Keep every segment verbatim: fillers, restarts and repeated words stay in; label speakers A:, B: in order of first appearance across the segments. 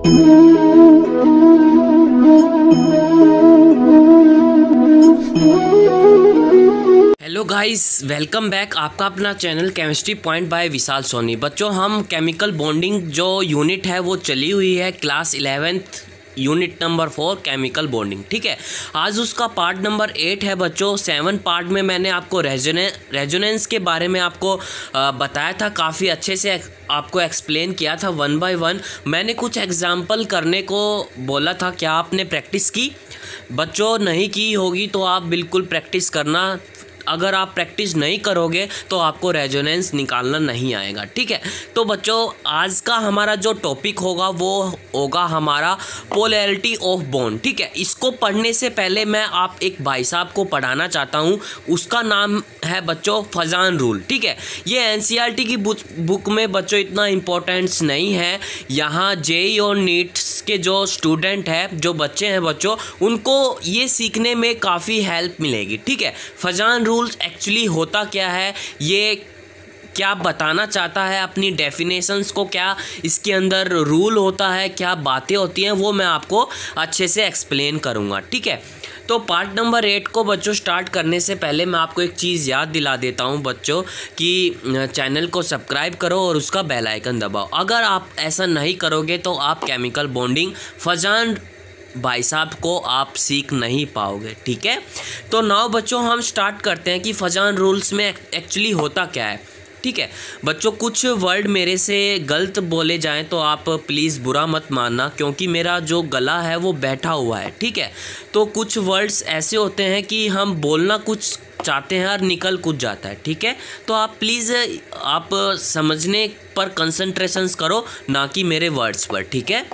A: Hello guys, welcome back. आपका अपना channel chemistry point by Vishal Soni. बच्चों, हम केमिकल बॉन्डिंग जो यूनिट है वो चली हुई है class eleventh unit number four chemical bonding. ठीक है, आज उसका पार्ट नंबर एट है बच्चों। सेवन पार्ट में मैंने आपको रेजोने रेजोनेंस के बारे में आपको आ, बताया था, काफ़ी अच्छे से आपको एक्सप्लेन किया था वन बाय वन। मैंने कुछ एग्जाम्पल करने को बोला था। क्या आपने प्रैक्टिस की? बच्चों, नहीं की होगी तो आप बिल्कुल प्रैक्टिस करना। अगर आप प्रैक्टिस नहीं करोगे तो आपको रेजोनेंस निकालना नहीं आएगा। ठीक है, तो बच्चों आज का हमारा जो टॉपिक होगा वो होगा हमारा पोलैरिटी ऑफ बॉन्ड। ठीक है, इसको पढ़ने से पहले मैं आप एक भाई साहब को पढ़ाना चाहता हूँ। उसका नाम है बच्चों फजान रूल। ठीक है, ये एनसीईआरटी की बुक में बच्चों इतना इम्पोर्टेंस नहीं है। यहाँ जेई और नीट्स के जो स्टूडेंट है, जो बच्चे हैं बच्चों, उनको ये सीखने में काफ़ी हेल्प मिलेगी। ठीक है, फजान रूल्स एक्चुअली होता क्या है, ये क्या बताना चाहता है, अपनी डेफिनेशंस को, क्या इसके अंदर रूल होता है, क्या बातें होती हैं, वो मैं आपको अच्छे से एक्सप्लेन करूँगा। ठीक है, तो पार्ट नंबर एट को बच्चों स्टार्ट करने से पहले मैं आपको एक चीज़ याद दिला देता हूं बच्चों कि चैनल को सब्सक्राइब करो और उसका बेल आइकन दबाओ। अगर आप ऐसा नहीं करोगे तो आप केमिकल बॉन्डिंग फजान भाई साहब को आप सीख नहीं पाओगे। ठीक है, तो नाउ बच्चों हम स्टार्ट करते हैं कि फजान रूल्स में एक्चुअली होता क्या है। ठीक है बच्चों, कुछ वर्ड मेरे से गलत बोले जाएं तो आप प्लीज़ बुरा मत मानना, क्योंकि मेरा जो गला है वो बैठा हुआ है। ठीक है, तो कुछ वर्ड्स ऐसे होते हैं कि हम बोलना कुछ चाहते हैं और निकल कुछ जाता है। ठीक है, तो आप प्लीज़ आप समझने पर कंसंट्रेशंस करो, ना कि मेरे वर्ड्स पर। ठीक है,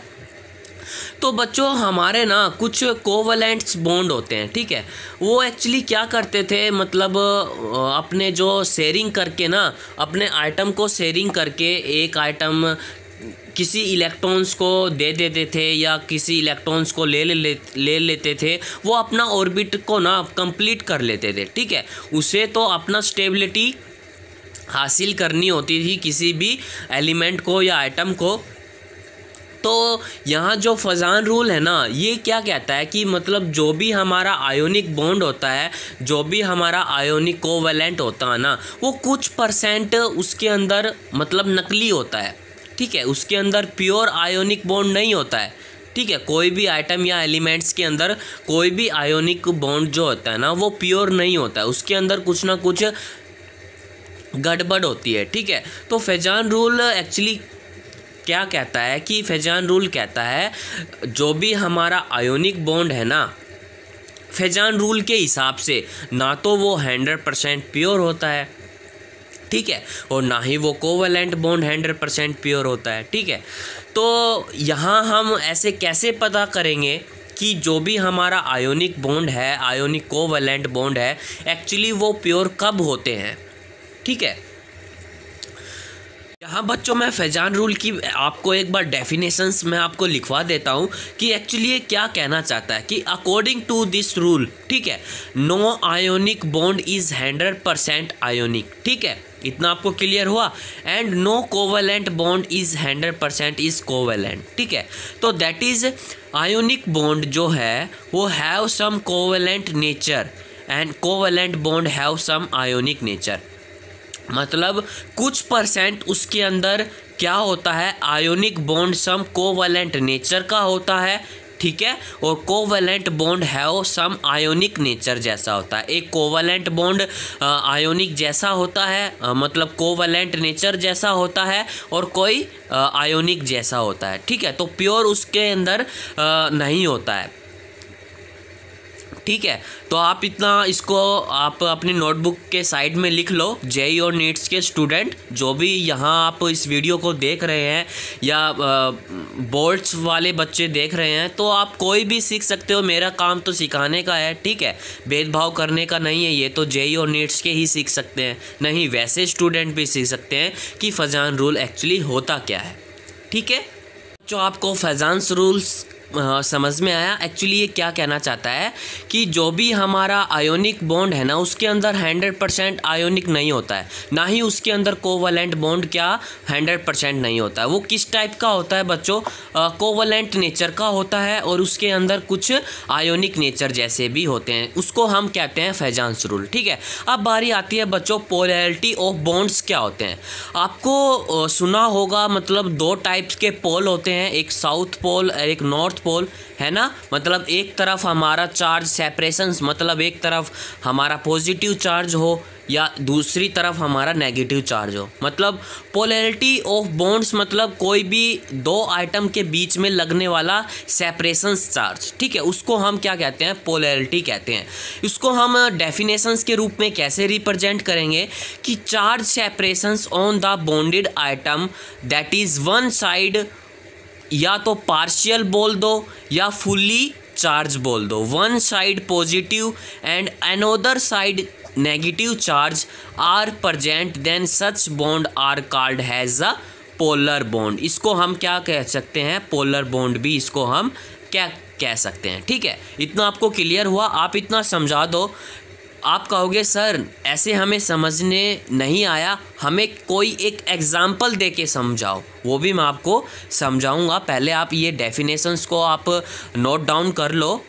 A: तो बच्चों हमारे ना कुछ कोवलेंट्स बॉन्ड होते हैं। ठीक है, वो एक्चुअली क्या करते थे, मतलब अपने जो शेयरिंग करके ना, अपने आइटम को शेयरिंग करके एक आइटम किसी इलेक्ट्रॉन्स को दे देते थे या किसी इलेक्ट्रॉन्स को ले ले ले लेते थे। वो अपना ऑर्बिट को ना कंप्लीट कर लेते थे। ठीक है, उसे तो अपना स्टेबिलिटी हासिल करनी होती थी किसी भी एलिमेंट को या आइटम को। तो यहाँ जो फजान रूल है ना, ये क्या कहता है कि मतलब जो भी हमारा आयोनिक बॉन्ड होता है, जो भी हमारा आयोनिक कोवैलेंट होता है ना, वो कुछ परसेंट उसके अंदर मतलब नकली होता है। ठीक है, उसके अंदर प्योर आयोनिक बॉन्ड नहीं होता है। ठीक है, कोई भी आइटम या एलिमेंट्स के अंदर कोई भी आयोनिक बॉन्ड जो होता है ना, वो प्योर नहीं होता है, उसके अंदर कुछ ना कुछ गड़बड़ होती है। ठीक है, तो फजान रूल एक्चुअली क्या कहता है कि फजान रूल कहता है जो भी हमारा आयोनिक बॉन्ड है ना, फजान रूल के हिसाब से ना तो वो हंड्रेड परसेंट प्योर होता है। ठीक है, और ना ही वो covalent bond hundred percent pure होता है। ठीक है, तो यहाँ हम ऐसे कैसे पता करेंगे कि जो भी हमारा आयोनिक बॉन्ड है, आयोनिक कोवैलेंट बॉन्ड है, एक्चुअली वो प्योर कब होते हैं। ठीक है, यहाँ बच्चों मैं फजान रूल की आपको एक बार डेफिनेशंस मैं आपको लिखवा देता हूँ कि एक्चुअली ये क्या कहना चाहता है कि अकॉर्डिंग टू दिस रूल, ठीक है, no ionic bond is hundred percent ionic. ठीक है, इतना आपको क्लियर हुआ। And no covalent bond is hundred percent is covalent. ठीक है, तो दैट इज आयोनिक बॉन्ड जो है वो have some covalent nature and covalent bond have some ionic nature. मतलब कुछ परसेंट उसके अंदर क्या होता है, ionic bond some covalent nature का होता है। ठीक है, और covalent bond have some ionic nature जैसा होता है। एक कोवैलेंट बॉन्ड आयोनिक जैसा होता है, आ, मतलब कोवैलेंट नेचर जैसा होता है, और कोई आयोनिक जैसा होता है। ठीक है, तो प्योर उसके अंदर आ, नहीं होता है। ठीक है, तो आप इतना इसको आप अपनी नोटबुक के साइड में लिख लो। जेई और नीट्स के स्टूडेंट जो भी यहाँ आप इस वीडियो को देख रहे हैं या बोर्ड्स वाले बच्चे देख रहे हैं, तो आप कोई भी सीख सकते हो। मेरा काम तो सिखाने का है। ठीक है, भेदभाव करने का नहीं है। ये तो जेई और नीट्स के ही सीख सकते हैं, नहीं वैसे स्टूडेंट भी सीख सकते हैं कि फजान रूल एक्चुअली होता क्या है। ठीक है, जो आपको फजान रूल्स आ, समझ में आया। एक्चुअली ये क्या कहना चाहता है कि जो भी हमारा आयोनिक बॉन्ड है ना उसके अंदर हंड्रेड परसेंट आयोनिक नहीं होता है, ना ही उसके अंदर कोवलेंट बॉन्ड क्या हंड्रेड परसेंट नहीं होता है। वो किस टाइप का होता है बच्चों, कोवलेंट नेचर का होता है और उसके अंदर कुछ आयोनिक नेचर जैसे भी होते हैं, उसको हम कहते हैं फेजांस रूल। ठीक है, अब बारी आती है बच्चों पोलैरिटी ऑफ बॉन्ड्स क्या होते हैं। आपको सुना होगा मतलब दो टाइप्स के पोल होते हैं, एक साउथ पोल और एक नॉर्थ पोल, है ना। मतलब एक तरफ हमारा चार्ज सेपरेशंस, मतलब एक तरफ हमारा पॉजिटिव चार्ज हो या दूसरी तरफ हमारा नेगेटिव चार्ज हो। मतलब पोलैरिटी ऑफ बॉन्ड्स मतलब कोई भी दो आइटम के बीच में लगने वाला सेपरेशंस चार्ज, ठीक है, उसको हम क्या कहते हैं, पोलैरिटी कहते हैं। इसको हम डेफिनेशंस के रूप में कैसे रिप्रेजेंट करेंगे कि charge separations on the bonded atom that is one side, या तो पार्शियल बोल दो या फुल्ली चार्ज बोल दो, one side positive and another side negative charge are present, then such bond are called has a polar bond. इसको हम क्या कह सकते हैं, पोलर बॉन्ड भी इसको हम क्या कह सकते हैं। ठीक है, इतना आपको क्लियर हुआ। आप इतना समझा दो। आप कहोगे सर ऐसे हमें समझने नहीं आया, हमें कोई एक एग्जाम्पल दे के समझाओ। वो भी मैं आपको समझाऊंगा, पहले आप ये डेफिनेशंस को आप नोट डाउन कर लो।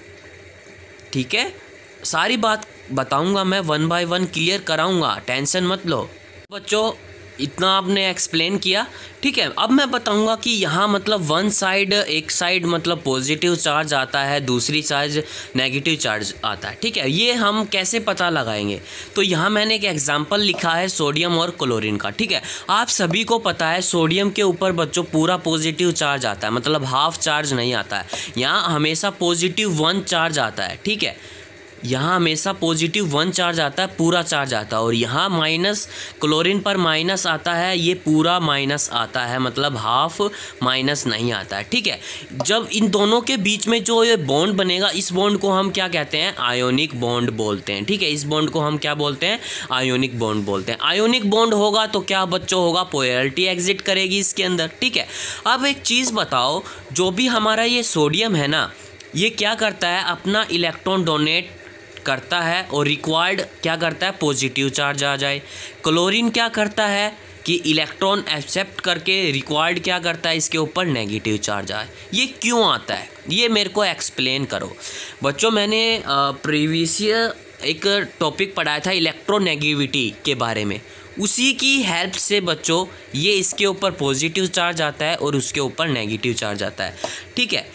A: ठीक है, सारी बात बताऊंगा मैं, वन बाय वन क्लियर कराऊंगा, टेंशन मत लो। बच्चों इतना आपने एक्सप्लेन किया, ठीक है। अब मैं बताऊंगा कि यहाँ मतलब वन साइड, एक साइड मतलब पॉजिटिव चार्ज आता है, दूसरी चार्ज नेगेटिव चार्ज आता है। ठीक है, ये हम कैसे पता लगाएंगे। तो यहाँ मैंने एक एग्जांपल लिखा है सोडियम और क्लोरीन का। ठीक है, आप सभी को पता है सोडियम के ऊपर बच्चों पूरा पॉजिटिव चार्ज आता है, मतलब हाफ चार्ज नहीं आता है। यहाँ हमेशा पॉजिटिव वन चार्ज आता है। ठीक है, यहाँ हमेशा पॉजिटिव वन चार्ज आता है, पूरा चार्ज आता है। और यहाँ माइनस, क्लोरीन पर माइनस आता है, ये पूरा माइनस आता है, मतलब हाफ माइनस नहीं आता है। ठीक है, जब इन दोनों के बीच में जो ये बॉन्ड बनेगा, इस बॉन्ड को हम क्या कहते हैं, आयोनिक बॉन्ड बोलते हैं। ठीक है, इस बॉन्ड को हम क्या बोलते हैं, आयोनिक बॉन्ड बोलते हैं। आयोनिक बॉन्ड होगा तो क्या बच्चों होगा, पोलैरिटी एग्जिट करेगी इसके अंदर। ठीक है, अब एक चीज़ बताओ, जो भी हमारा ये सोडियम है ना, ये क्या करता है, अपना इलेक्ट्रॉन डोनेट करता है और रिक्वायर्ड क्या करता है, पॉजिटिव चार्ज आ जाए। क्लोरीन क्या करता है कि इलेक्ट्रॉन एक्सेप्ट करके रिक्वायर्ड क्या करता है, इसके ऊपर नेगेटिव चार्ज आए। ये क्यों आता है, ये मेरे को एक्सप्लेन करो। बच्चों मैंने प्रीवियस एक टॉपिक पढ़ाया था इलेक्ट्रोनेगेटिविटी के बारे में, उसी की हेल्प से बच्चों ये इसके ऊपर पॉजिटिव चार्ज आता है और उसके ऊपर नेगेटिव चार्ज आता है। ठीक है,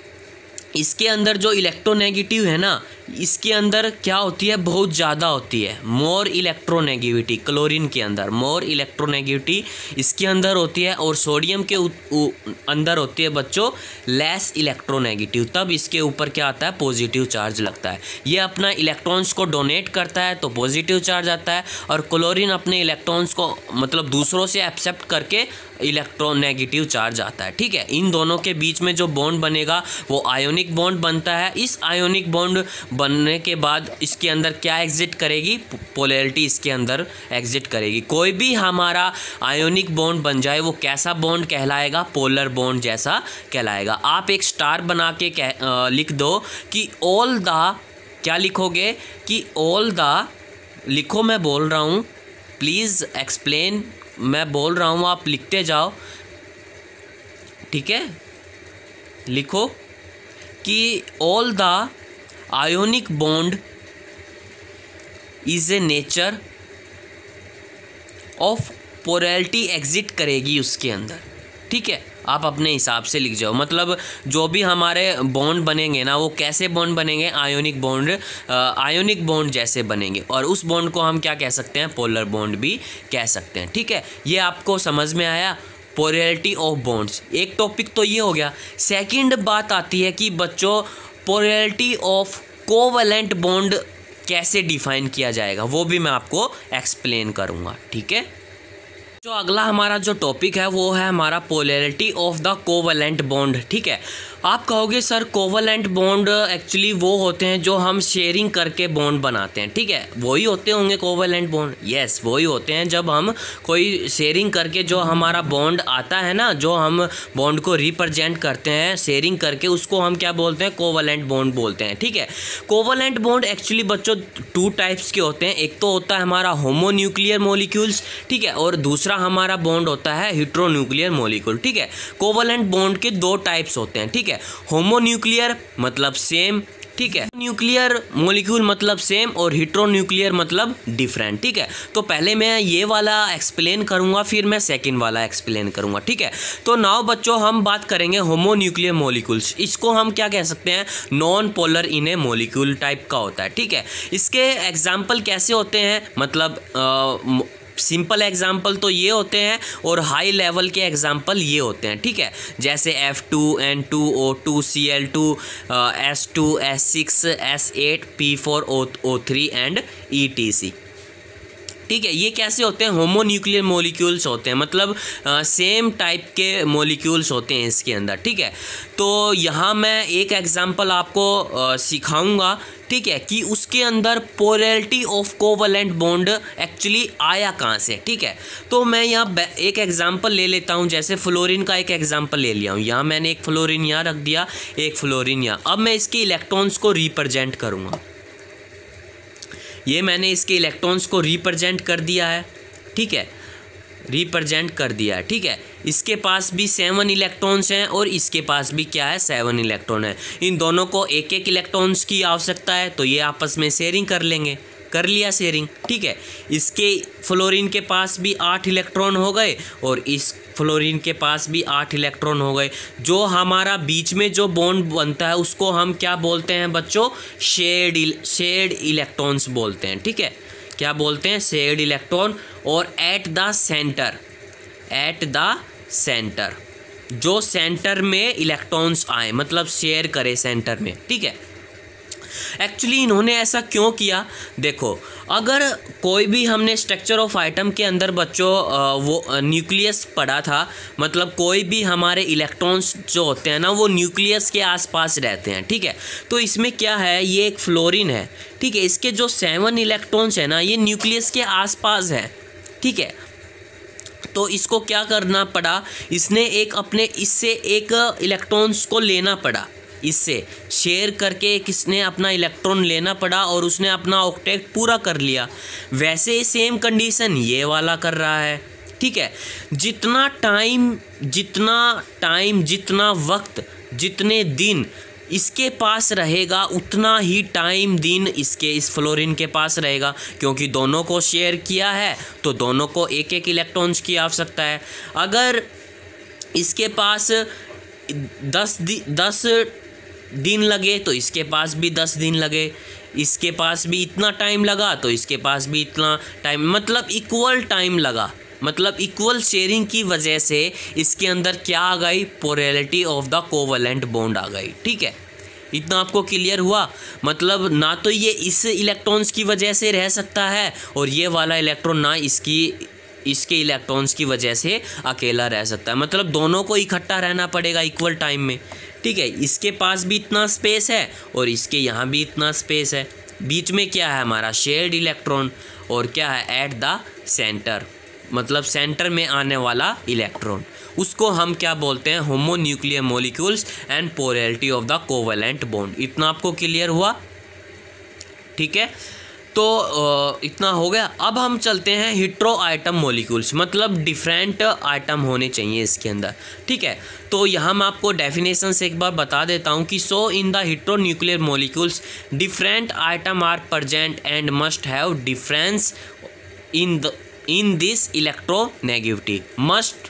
A: इसके अंदर जो इलेक्ट्रोनेगेटिव है ना, इसके अंदर क्या होती है, बहुत ज़्यादा होती है, मोर इलेक्ट्रोनेगेटिविटी। क्लोरीन के अंदर मोर इलेक्ट्रोनेगेटिविटी इसके अंदर होती है, और सोडियम के उ, उ, अंदर होती है बच्चों लेस इलेक्ट्रोनेगेटिव। तब इसके ऊपर क्या आता है, पॉजिटिव चार्ज लगता है। ये अपना इलेक्ट्रॉन्स को डोनेट करता है तो पॉजिटिव चार्ज आता है, और क्लोरीन अपने इलेक्ट्रॉन्स को मतलब दूसरों से एक्सेप्ट करके इलेक्ट्रोनेगेटिव चार्ज आता है। ठीक है, इन दोनों के बीच में जो बॉन्ड बनेगा वो आयोनिक बॉन्ड बनता है। इस आयोनिक बॉन्ड बनने के बाद इसके अंदर क्या एग्जिट करेगी, पोलैरिटी इसके अंदर एग्जिट करेगी। कोई भी हमारा आयोनिक बॉन्ड बन जाए वो कैसा बॉन्ड कहलाएगा, पोलर बॉन्ड जैसा कहलाएगा। आप एक स्टार बना के कह, आ, लिख दो कि ऑल द, क्या लिखोगे कि ऑल द, लिखो मैं बोल रहा हूँ, प्लीज़ एक्सप्लेन, मैं बोल रहा हूँ आप लिखते जाओ। ठीक है, लिखो कि all the ionic bond is a nature of polarity exit करेगी उसके अंदर। ठीक है, आप अपने हिसाब से लिख जाओ। मतलब जो भी हमारे बॉन्ड बनेंगे ना वो कैसे बॉन्ड बनेंगे, आयोनिक बॉन्ड, आयोनिक बॉन्ड जैसे बनेंगे, और उस बॉन्ड को हम क्या कह सकते हैं, पोलर बॉन्ड भी कह सकते हैं। ठीक है, ये आपको समझ में आया, पोलैरिटी ऑफ बॉन्ड्स। एक टॉपिक तो ये हो गया। सेकंड बात आती है कि बच्चों पोलैरिटी ऑफ कोवैलेंट बॉन्ड कैसे डिफाइन किया जाएगा, वो भी मैं आपको एक्सप्लेन करूँगा। ठीक है। जो अगला हमारा जो टॉपिक है वो है हमारा polarity of the covalent bond. ठीक है, आप कहोगे सर कोवलेंट बॉन्ड एक्चुअली वो होते हैं जो हम शेयरिंग करके बॉन्ड बनाते हैं। ठीक है, वही होते होंगे कोवलेंट बॉन्ड। यस, वही होते हैं जब हम कोई शेयरिंग करके जो हमारा बॉन्ड आता है ना, जो हम बॉन्ड को रिप्रेजेंट करते हैं शेयरिंग करके, उसको हम क्या बोलते हैं, कोवलेंट बॉन्ड बोलते हैं। ठीक है, कोवलेंट बॉन्ड एक्चुअली बच्चों टू टाइप्स के होते हैं। एक तो होता है हमारा होमोन्यूक्लियर मॉलिक्यूल्स, ठीक है, और दूसरा हमारा बॉन्ड होता है हेटेरोन्यूक्लियर मॉलिक्यूल। ठीक है, कोवलेंट बॉन्ड के दो टाइप्स होते हैं। ठीक है, होमोन्यूक्लियर मतलब सेम, ठीक है, न्यूक्लियर मॉलिक्यूल मतलब सेम, और हेटेरोन्यूक्लियर मतलब डिफरेंट। ठीक है, तो पहले मैं ये वाला एक्सप्लेन करूंगा, फिर मैं सेकंड वाला एक्सप्लेन करूंगा। ठीक है, तो नाउ बच्चों हम बात करेंगे होमोन्यूक्लियर मॉलिक्यूल्स। इसको हम क्या कह सकते हैं, non polar in a molecule type का होता है। ठीक है, इसके एग्जाम्पल कैसे होते हैं, मतलब आ, सिंपल एग्जाम्पल तो ये होते हैं और हाई लेवल के एग्जाम्पल ये होते हैं। ठीक है, जैसे F two N two O two C L two S two S six S eight P four O three and E T C. ठीक है, ये कैसे होते हैं, होमोन्यूक्लियर मॉलिक्यूल्स होते हैं, मतलब सेम टाइप के मॉलिक्यूल्स होते हैं इसके अंदर। ठीक है, तो यहाँ मैं एक एग्जांपल आपको सिखाऊंगा। ठीक है, कि उसके अंदर polarity of covalent bond actually आया कहाँ से। ठीक है, तो मैं यहाँ एक एग्जांपल ले लेता हूँ, जैसे फ्लोरीन का एक एग्जांपल ले लिया हूँ। यहाँ मैंने एक फ्लोरीन यहाँ रख दिया, एक फ्लोरीन यहाँ। अब मैं इसके इलेक्ट्रॉन्स को रिप्रेजेंट करूँगा। ये मैंने इसके इलेक्ट्रॉन्स को रिप्रेजेंट कर दिया है। ठीक है, रिप्रेजेंट कर दिया है। ठीक है, इसके पास भी सेवन इलेक्ट्रॉन्स हैं और इसके पास भी क्या है, सेवन इलेक्ट्रॉन है। इन दोनों को एक एक इलेक्ट्रॉन्स की आवश्यकता है, तो ये आपस में शेयरिंग कर लेंगे। कर लिया शेयरिंग। ठीक है, इसके फ्लोरीन के पास भी आठ इलेक्ट्रॉन हो गए और इस फ्लोरीन के पास भी आठ इलेक्ट्रॉन हो गए। जो हमारा बीच में जो बॉन्ड बनता है उसको हम क्या बोलते हैं बच्चों, शेयर्ड शेयर्ड इलेक्ट्रॉन्स बोलते हैं। ठीक है, क्या बोलते हैं, शेयर्ड इलेक्ट्रॉन। और at the centre, at the centre, जो सेंटर में इलेक्ट्रॉन्स आए, मतलब शेयर करे सेंटर में। ठीक है, एक्चुअली इन्होंने ऐसा क्यों किया, देखो अगर कोई भी हमने स्ट्रक्चर ऑफ आइटम के अंदर बच्चों वो न्यूक्लियस पढ़ा था, मतलब कोई भी हमारे इलेक्ट्रॉन्स जो होते हैं ना वो न्यूक्लियस के आसपास रहते हैं। ठीक है, तो इसमें क्या है, ये एक फ्लोरीन है। ठीक है, इसके जो सेवन इलेक्ट्रॉन्स है ना ये न्यूक्लियस के आसपास है। ठीक है, तो इसको क्या करना पड़ा, इसने एक अपने इससे एक इलेक्ट्रॉन्स को लेना पड़ा, इससे शेयर करके किसने अपना इलेक्ट्रॉन लेना पड़ा और उसने अपना ऑक्टेट पूरा कर लिया। वैसे सेम कंडीशन ये वाला कर रहा है। ठीक है, जितना टाइम जितना टाइम जितना वक्त जितने दिन इसके पास रहेगा उतना ही टाइम दिन इसके इस फ्लोरीन के पास रहेगा, क्योंकि दोनों को शेयर किया है तो दोनों को एक एक इलेक्ट्रॉन्स की आवश्यकता है। अगर इसके पास दस दस दिन लगे तो इसके पास भी दस दिन लगे, इसके पास भी इतना टाइम लगा तो इसके पास भी इतना टाइम, मतलब इक्वल टाइम लगा, मतलब इक्वल शेयरिंग की वजह से इसके अंदर क्या आ गई, polarity of the covalent bond आ गई। ठीक है, इतना आपको क्लियर हुआ। मतलब ना तो ये इस इलेक्ट्रॉन्स की वजह से रह सकता है और ये वाला इलेक्ट्रॉन ना इसकी इसके इलेक्ट्रॉन्स की वजह से अकेला रह सकता है, मतलब दोनों को इकट्ठा रहना पड़ेगा इक्वल टाइम में। ठीक है, इसके पास भी इतना स्पेस है और इसके यहाँ भी इतना स्पेस है। बीच में क्या है हमारा, शेयर्ड इलेक्ट्रॉन, और क्या है, एट द सेंटर, मतलब सेंटर में आने वाला इलेक्ट्रॉन, उसको हम क्या बोलते हैं, homonuclear molecules and polarity of the covalent bond. इतना आपको क्लियर हुआ। ठीक है, तो इतना हो गया। अब हम चलते हैं हेटेरो आइटम मॉलिक्यूल्स, मतलब डिफरेंट आइटम होने चाहिए इसके अंदर। ठीक है, तो यहाँ मैं आपको डेफिनेशन से एक बार बता देता हूँ कि so in the hetero nuclear molecules different atom are present and must have difference in the in this electronegativity must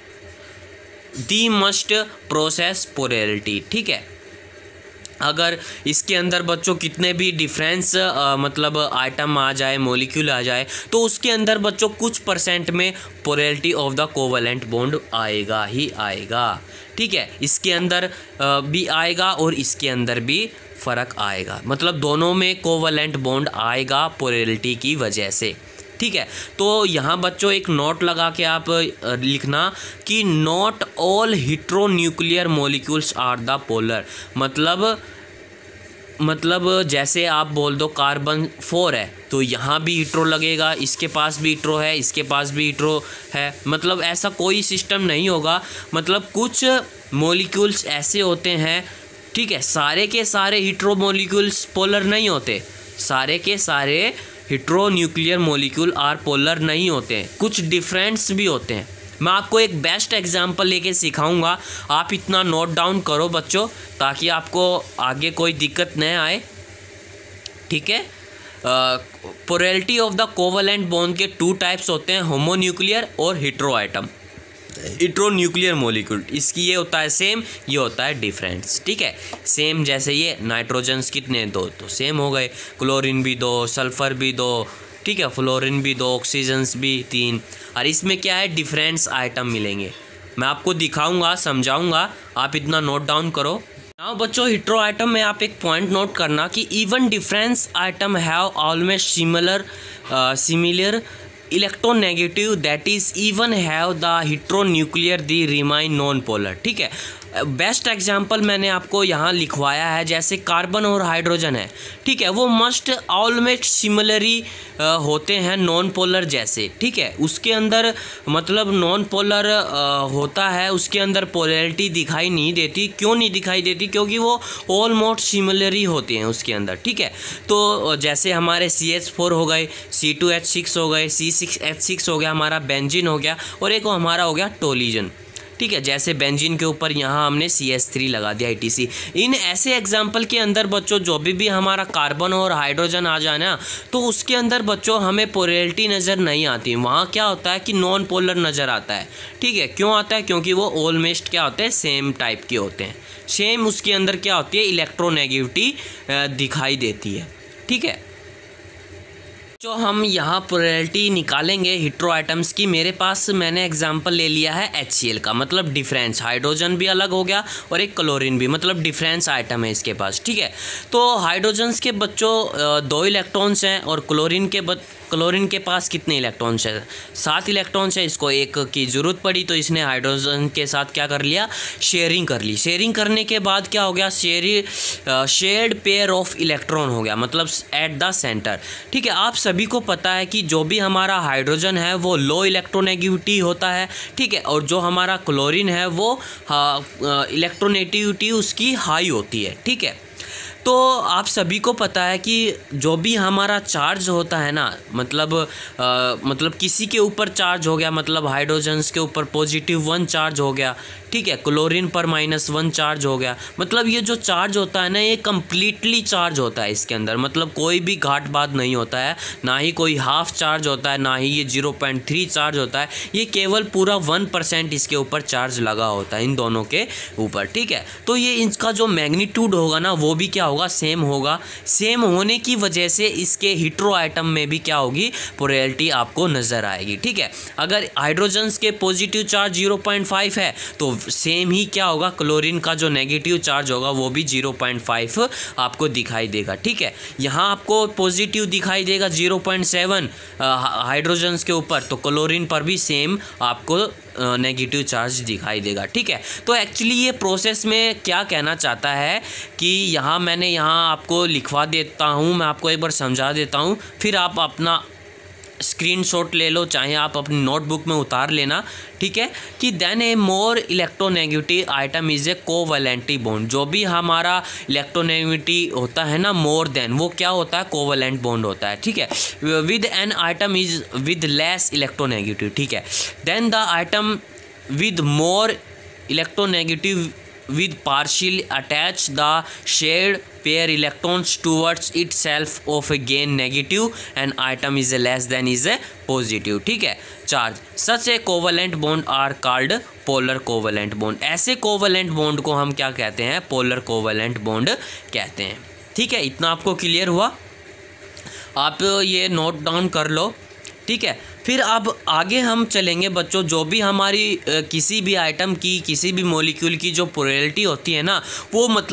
A: the must process polarity. ठीक है, अगर इसके अंदर बच्चों कितने भी डिफरेंस मतलब आइटम आ जाए, मॉलिक्यूल आ जाए, तो उसके अंदर बच्चों कुछ परसेंट में polarity of the covalent bond आएगा ही आएगा। ठीक है, इसके अंदर भी आएगा और इसके अंदर भी फ़र्क आएगा, मतलब दोनों में कोवलेंट बॉन्ड आएगा पोलैरिटी की वजह से। ठीक है। तो यहाँ बच्चों एक नोट लगा के आप लिखना कि not all heteronuclear molecules are the polar. मतलब मतलब जैसे आप बोल दो कार्बन फोर है तो यहाँ भी हीट्रो लगेगा, इसके पास भी हीट्रो है, इसके पास भी हीट्रो है, मतलब ऐसा कोई सिस्टम नहीं होगा। मतलब कुछ मॉलिक्यूल्स ऐसे होते हैं, ठीक है, सारे के सारे हीट्रो मॉलिक्यूल्स पोलर नहीं होते, सारे के सारे हेटेरोन्यूक्लियर मॉलिक्यूल आर पोलर नहीं होते हैं, कुछ डिफरेंस भी होते हैं। मैं आपको एक बेस्ट एग्जांपल लेके सिखाऊंगा, आप इतना नोट डाउन करो बच्चों ताकि आपको आगे कोई दिक्कत न आए, ठीक है। Polarity of the covalent bond के टू टाइप्स होते हैं, होमोन्यूक्लियर और हेटेरो आइटम, हेटेरोन्यूक्लियर मॉलिक्यूल। इसकी ये होता है सेम, ये होता है डिफरेंस, ठीक है। सेम जैसे ये नाइट्रोजन्स कितने दो तो सेम हो गए, क्लोरीन भी दो, सल्फर भी दो, ठीक है, फ्लोरीन भी दो, ऑक्सीजन्स भी तीन, और इसमें क्या है डिफरेंस आइटम मिलेंगे। मैं आपको दिखाऊंगा, समझाऊंगा, आप इतना नोट डाउन करो। नाउ बच्चों हेटेरो आइटम में आप एक पॉइंट नोट करना कि even difference atom have almost similar similar electronegative, that is even have the heteronuclear the remain non polar, ठीक है। बेस्ट एग्जांपल मैंने आपको यहाँ लिखवाया है, जैसे कार्बन और हाइड्रोजन है, ठीक है, वो मस्ट ऑलमोस्ट सिमिलरी होते हैं नॉन पोलर जैसे, ठीक है। उसके अंदर मतलब नॉन पोलर होता है, उसके अंदर पोलैरिटी दिखाई नहीं देती। क्यों नहीं दिखाई देती? क्योंकि वो ऑलमोस्ट सिमिलरी होते हैं उसके अंदर, ठीक है। तो जैसे हमारे सी एच फोर हो गए, सी टू एच सिक्स हो गए, सी सिक्स एच सिक्स हो गया, हमारा बेंजीन हो गया, और एक हमारा हो गया टोलिजन, ठीक है। जैसे बेंजीन के ऊपर यहाँ हमने सी एच थ्री लगा दिया, आई टी सी। इन ऐसे एग्जाम्पल के अंदर बच्चों जो भी भी हमारा कार्बन और हाइड्रोजन आ जाए ना, तो उसके अंदर बच्चों हमें पोलैरिटी नज़र नहीं आती, वहाँ क्या होता है कि नॉन पोलर नज़र आता है, ठीक है। क्यों आता है? क्योंकि वो ऑलमोस्ट क्या होते हैं, सेम टाइप के होते हैं, सेम उसके अंदर क्या होती है, इलेक्ट्रोनेगेटिविटी दिखाई देती है, ठीक है। जो हम यहाँ पोलैरिटी निकालेंगे हेटेरो आइटम्स की, मेरे पास मैंने एग्जांपल ले लिया है एच सी एल का, मतलब डिफरेंस, हाइड्रोजन भी अलग हो गया और एक क्लोरीन भी, मतलब डिफरेंस आइटम है इसके पास, ठीक है। तो हाइड्रोजन्स के बच्चों दो इलेक्ट्रॉन्स हैं और क्लोरीन के बच क्लोरीन के पास कितने इलेक्ट्रॉन्स हैं? सात इलेक्ट्रॉन्स है। इसको एक की ज़रूरत पड़ी तो इसने हाइड्रोजन के साथ क्या कर लिया, शेयरिंग कर ली। शेयरिंग करने के बाद क्या हो गया, share shared pair of electron हो गया, मतलब एट द सेंटर, ठीक है। आप सभी को पता है कि जो भी हमारा हाइड्रोजन है वो लो इलेक्ट्रोनेगेटिविटी होता है, ठीक है, और जो हमारा क्लोरीन है वो इलेक्ट्रोनेगेटिविटी उसकी हाई होती है, ठीक है। तो आप सभी को पता है कि जो भी हमारा चार्ज होता है ना, मतलब आ, मतलब किसी के ऊपर चार्ज हो गया, मतलब हाइड्रोजन्स के ऊपर पॉजिटिव वन चार्ज हो गया, ठीक है, क्लोरीन पर माइनस वन चार्ज हो गया, मतलब ये जो चार्ज होता है ना, ये कम्प्लीटली चार्ज होता है इसके अंदर, मतलब कोई भी घाट बात नहीं होता है, ना ही कोई हाफ चार्ज होता है, ना ही ये जीरो पॉइंट थ्री चार्ज होता है, ये केवल पूरा वन परसेंट इसके ऊपर चार्ज लगा होता है इन दोनों के ऊपर, ठीक है। तो ये इसका जो मैग्नीट्यूड होगा ना, वो भी क्या होगा, सेम होगा। सेम होने की वजह से इसके हेटेरो आइटम में भी क्या होगी, पोलैरिटी आपको नजर आएगी, ठीक है। अगर हाइड्रोजन्स के positive charge zero point five है तो सेम ही क्या होगा, क्लोरीन का जो नेगेटिव चार्ज होगा वो भी जीरो पॉइंट फाइव आपको दिखाई देगा, ठीक है। यहाँ आपको पॉजिटिव दिखाई देगा जीरो पॉइंट सेवन हाइड्रोजन्स के ऊपर, तो क्लोरीन पर भी सेम आपको नेगेटिव चार्ज दिखाई देगा, ठीक है। तो एक्चुअली ये प्रोसेस में क्या कहना चाहता है कि यहाँ मैंने यहाँ आपको लिखवा देता हूँ, मैं आपको एक बार समझा देता हूँ, फिर आप अपना स्क्रीनशॉट ले लो, चाहे आप अपनी नोटबुक में उतार लेना, ठीक है। कि then a more electronegative atom is a covalently bond. जो भी हमारा इलेक्ट्रोनेगेटिविटी होता है ना, मोर देन, वो क्या होता है, कोवैलेंट बॉन्ड होता है, ठीक है। With an atom is with less electronegative, ठीक है। Then the atom with more electronegative with partially attach the shared pair electrons towards itself of a gain negative and atom is a less than is a positive, ठीक है, charge. such a covalent bond are called polar covalent bond. ऐसे covalent bond को हम क्या कहते हैं, polar covalent bond कहते हैं, ठीक है। इतना आपको क्लियर हुआ? आप ये नोट डाउन कर लो, ठीक है। फिर अब आगे हम चलेंगे बच्चों, जो भी हमारी किसी भी आइटम की, किसी भी मॉलिक्यूल की जो पोलैरिटी होती है ना, वो मतलब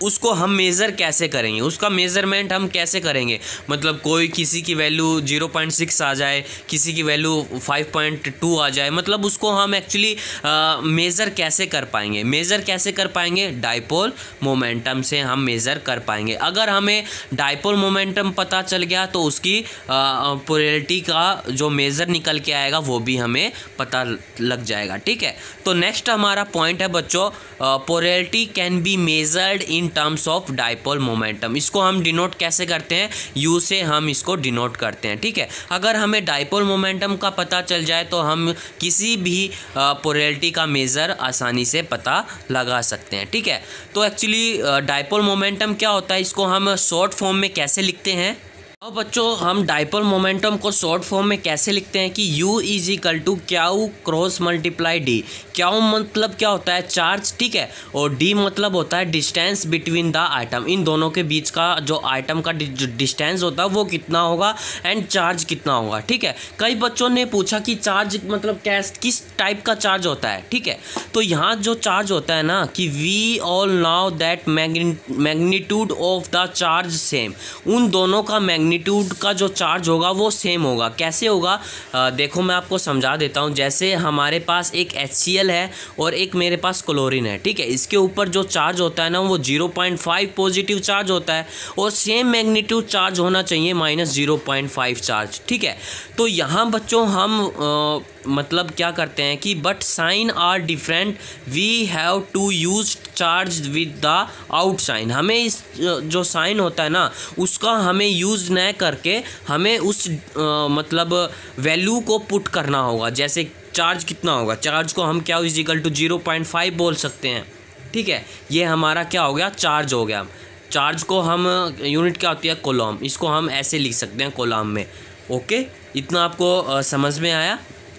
A: उसको हम मेज़र कैसे करेंगे, उसका मेज़रमेंट हम कैसे करेंगे, मतलब कोई किसी की वैल्यू ज़ीरो पॉइंट सिक्स आ जाए, किसी की वैल्यू फाइव पॉइंट टू आ जाए, मतलब उसको हम एक्चुअली मेज़र कैसे कर पाएंगे। मेज़र कैसे कर पाएंगे, डाइपोल मोमेंटम से हम मेज़र कर पाएंगे। अगर हमें डाइपोल मोमेंटम पता चल गया तो उसकी पोलैरिटी का जो मेज़र निकल के आएगा वो भी हमें पता लग जाएगा। ठीक है, तो नेक्स्ट हमारा पॉइंट है बच्चों, polarity can be measured in terms of dipole momentum. इसको हम डिनोट कैसे करते हैं, यू से हम इसको डिनोट करते हैं। ठीक है, अगर हमें डाइपोल मोमेंटम का पता चल जाए तो हम किसी भी पोलैरिटी का मेज़र आसानी से पता लगा सकते हैं। ठीक है, तो एक्चुअली डाइपोल मोमेंटम क्या होता है, इसको हम शॉर्ट फॉर्म में कैसे लिखते हैं। अब बच्चों हम डाइपोल मोमेंटम को शॉर्ट फॉर्म में कैसे लिखते हैं कि U is equal to Q cross multiply D. Q मतलब क्या होता है, चार्ज। ठीक है, और डी मतलब होता है डिस्टेंस बिटवीन द आइटम। इन दोनों के बीच का जो आइटम का डिस्टेंस होता है वो कितना होगा एंड चार्ज कितना होगा। ठीक है, कई बच्चों ने पूछा कि चार्ज मतलब कैस किस टाइप का चार्ज होता है। ठीक है, तो यहाँ जो चार्ज होता है ना कि we all know that magnitude of the charge same, उन दोनों का मैग्नीट्यूड का जो चार्ज होगा वो सेम होगा। कैसे होगा, आ, देखो मैं आपको समझा देता हूँ। जैसे हमारे पास एक एच सी एल है और एक मेरे पास क्लोरीन है। ठीक है, इसके ऊपर जो चार्ज होता है ना वो zero point five positive charge होता है और सेम मैग्नीट्यूड चार्ज होना चाहिए minus zero point five charge. ठीक है, तो यहाँ बच्चों हम आ, मतलब क्या करते हैं कि but sign are different, we have to use charge with the out sign. हमें इस जो साइन होता है ना उसका हमें यूज़ न करके हमें उस आ, मतलब वैल्यू को पुट करना होगा। जैसे चार्ज कितना होगा, चार्ज को हम क्या is equal to zero point five बोल सकते हैं। ठीक है, ये हमारा क्या हो गया, चार्ज हो गया। चार्ज को हम यूनिट क्या होती है, कोलॉम, इसको हम ऐसे लिख सकते हैं कोलॉम में। ओके, इतना आपको आ, समझ में आया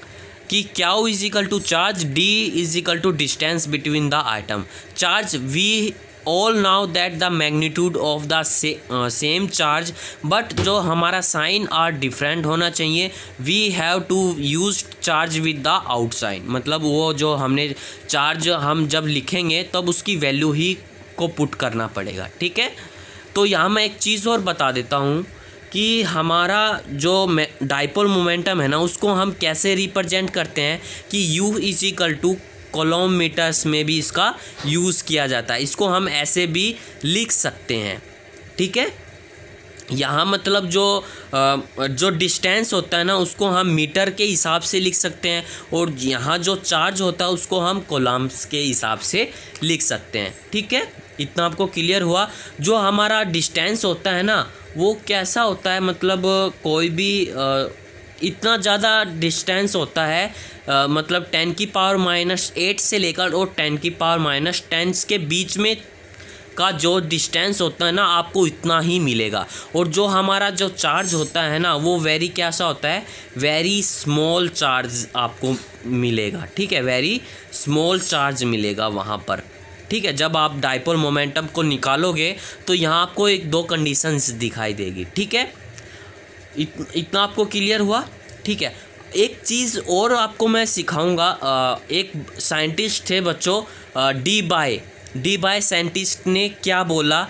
A: कि Q is equal to charge, D is equal to distance between the atom. Charge we all know that the magnitude of the same charge, but जो हमारा साइन आर डिफरेंट होना चाहिए। We have to use charge with the out sign, मतलब वो जो हमने charge हम जब लिखेंगे तब उसकी वैल्यू ही को पुट करना पड़ेगा। ठीक है, तो यहाँ मैं एक चीज़ और बता देता हूँ कि हमारा जो डाइपोल मोमेंटम है ना उसको हम कैसे रिप्रेजेंट करते हैं कि U is equal to coulomb metres में भी इसका यूज़ किया जाता है। इसको हम ऐसे भी लिख सकते हैं। ठीक है, यहाँ मतलब जो जो डिस्टेंस होता है ना उसको हम मीटर के हिसाब से लिख सकते हैं और यहाँ जो चार्ज होता है उसको हम कॉलम्स के हिसाब से लिख सकते हैं। ठीक है, इतना आपको क्लियर हुआ। जो हमारा डिस्टेंस होता है ना वो कैसा होता है, मतलब कोई भी आ, इतना ज़्यादा डिस्टेंस होता है, आ, मतलब टेन की पावर माइनस एट से लेकर और टेन की पावर माइनस टेन के बीच में का जो डिस्टेंस होता है ना आपको इतना ही मिलेगा। और जो हमारा जो चार्ज होता है ना वो वेरी कैसा होता है, वेरी स्मॉल चार्ज आपको मिलेगा। ठीक है, वेरी स्मॉल चार्ज मिलेगा वहाँ पर। ठीक है, जब आप डाइपोल मोमेंटम को निकालोगे तो यहाँ आपको एक दो कंडीशंस दिखाई देगी। ठीक है, इत, इतना आपको क्लियर हुआ। ठीक है, एक चीज़ और आपको मैं सिखाऊंगा। एक साइंटिस्ट थे बच्चों, Debye Debye scientist ने क्या बोला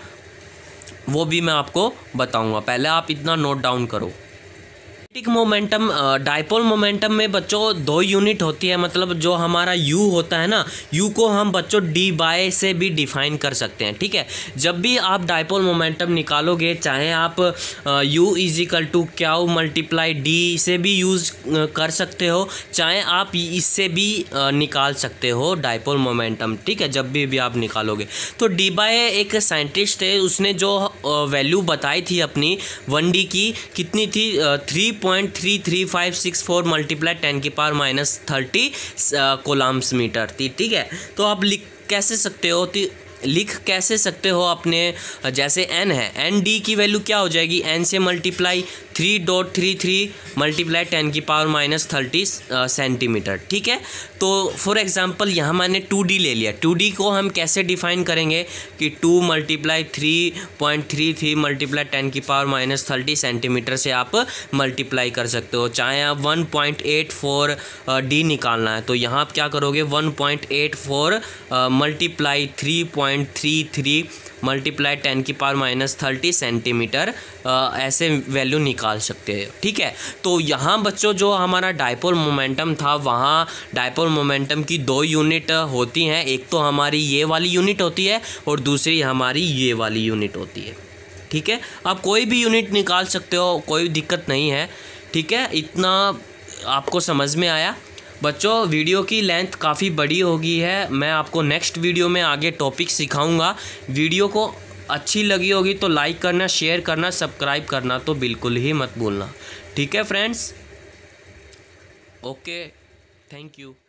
A: वो भी मैं आपको बताऊंगा। पहले आप इतना नोट डाउन करो। किनेटिक मोमेंटम, डाइपोल मोमेंटम में बच्चों दो यूनिट होती है, मतलब जो हमारा U होता है ना U को हम बच्चों D बाय से भी डिफाइन कर सकते हैं। ठीक है, जब भी आप डाइपोल मोमेंटम निकालोगे चाहे आप U is equal to Q multiply D से भी यूज़ कर सकते हो, चाहे आप इससे भी निकाल सकते हो डाइपोल मोमेंटम। ठीक है, जब भी भी आप निकालोगे तो D बाय एक साइंटिस्ट है, उसने जो वैल्यू बताई थी अपनी वन डी की कितनी थी, three point three three five six four multiply ten की power minus thirty coulombs metre थी। ठीक है, तो आप लिख कैसे सकते हो, लिख कैसे सकते हो अपने, जैसे n है n d की वैल्यू क्या हो जाएगी, n से multiply three dot three three multiply ten की पावर माइनस थर्टी सेंटीमीटर। ठीक है, तो फॉर एग्जांपल यहाँ मैंने टू डी ले लिया। टू डी को हम कैसे डिफाइन करेंगे कि two multiply three point three three multiply ten की पावर माइनस थर्टी सेंटीमीटर से आप मल्टीप्लाई कर सकते हो। चाहे आप one point eight four D निकालना है तो यहाँ आप क्या करोगे, one point eight four multiply three point three three multiply ten की पावर माइनस थर्टी सेंटीमीटर ऐसे वैल्यू निकाल सकते हैं। ठीक है, तो यहाँ बच्चों जो हमारा डायपोल मोमेंटम था, वहाँ डायपोल मोमेंटम की दो यूनिट होती हैं। एक तो हमारी ये वाली यूनिट होती है और दूसरी हमारी ये वाली यूनिट होती है। ठीक है, आप कोई भी यूनिट निकाल सकते हो, कोई दिक्कत नहीं है। ठीक है, इतना आपको समझ में आया बच्चों। वीडियो की लेंथ काफ़ी बड़ी हो गई है, मैं आपको नेक्स्ट वीडियो में आगे टॉपिक सिखाऊंगा। वीडियो को अच्छी लगी होगी तो लाइक करना, शेयर करना, सब्सक्राइब करना तो बिल्कुल ही मत भूलना। ठीक है फ्रेंड्स, ओके, थैंक यू।